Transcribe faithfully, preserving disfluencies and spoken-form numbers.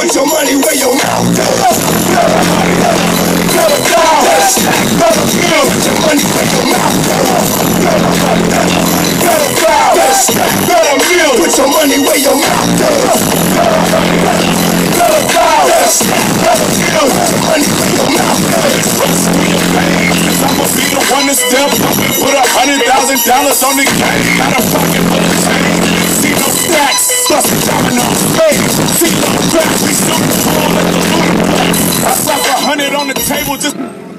Put your money where your mouth goes. Put your money where your mouth goes. Put your money where your mouth goes. I'ma be the one to step up and put a hundred thousand dollars on the game. Got a fucking full of change. See no stacks, plus a diamond on space. See no cracks, we still fall at the loot. I slap a hundred on the table just